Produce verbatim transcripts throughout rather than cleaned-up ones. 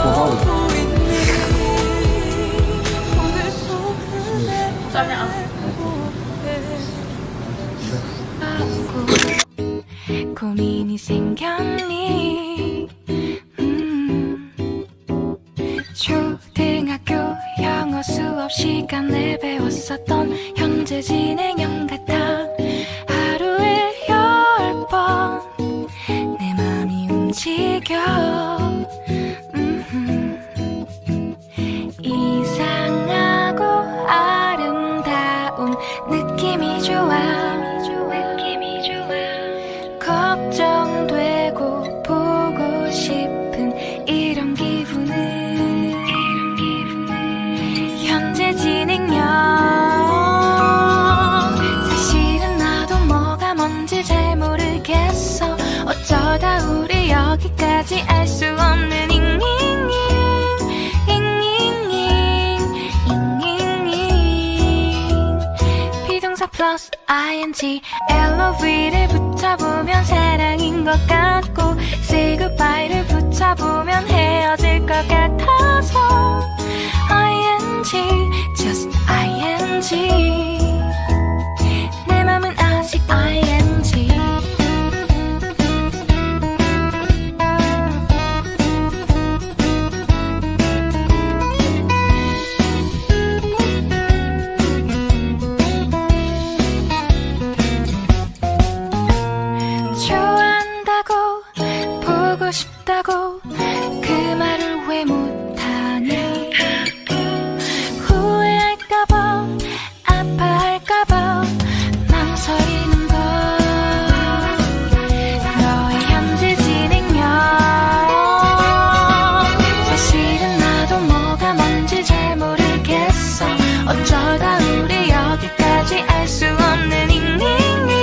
고민이 생겼니? 음. 초등학교 영어 수업 시간에 배웠었던 현재 진행형 같아. 하루에 열 번 내 맘이 움직여. 음흠. 이상하고 아름다운 느낌이 좋아. 걱정되고 보고 싶은 이런 기분은 현재 진행형. 사실은 나도 뭐가 뭔지 잘 모르겠어. 어쩌다 우리 여기까지 알 수 없는 잉잉잉 잉잉잉 잉잉잉. 비동사 플러스 아이엔지 엘오브이를 붙여보면 사랑인 것 같고 say goodbye를 붙여보면 헤어질 것 같아서 아이엔지 just 아이엔지. 내 맘은 아직 아이엔지. 보고 싶다고 그 말을 왜 못하니? 후회할까봐 아파할까봐 망설이는 걸. 너의 현재 진행형. 사실은 나도 뭐가 뭔지 잘 모르겠어. 어쩌다 우리 여기까지 알 수 없는 잉잉잉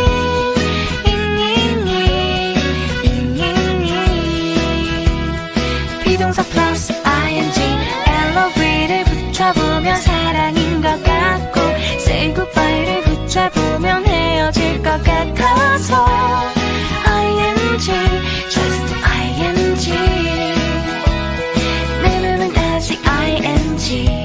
비동사 플러스 아이엔지 엘오브이를 붙여보면 사랑인 것 같고 say goodbye를 붙여보면 헤어질 것 같아서 아이엔지 just 아이엔지. 내 맘은 아직 아이엔지.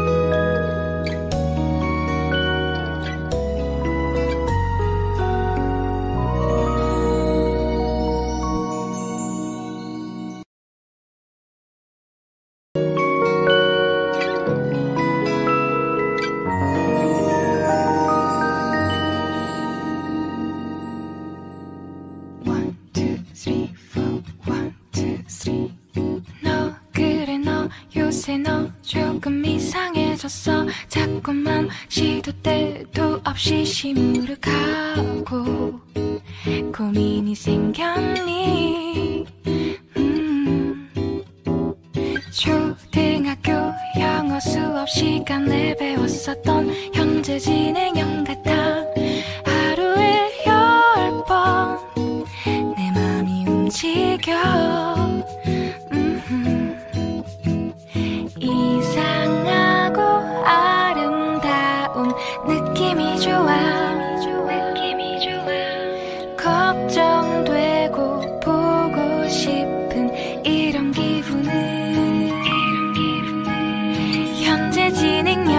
너 그래 너 요새 너 조금 이상해졌어. 자꾸만 시도 때도 없이 시무룩하고 고민이 생겼니? 음. 초등학교 영어 수업 시간에 배웠었던 현재 진행형 같아. 하루에 열 번 내 맘이 움직여. 이상하고 아름다운 느낌이 좋아. 걱정되고 보고 싶은 이런 기분은 현재 진행형.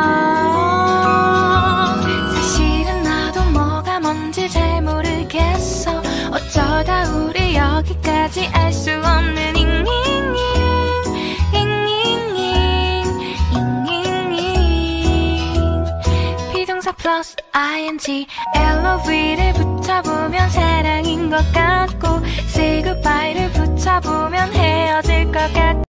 사실은 나도 뭐가 뭔지 잘 모르겠어. 어쩌다 우리 여기까지 알 수 없는 잉잉잉 플러스 아이엔지 엘오브이를 붙여보면 사랑인 것 같고 say goodbye를 붙여보면 헤어질 것 같아.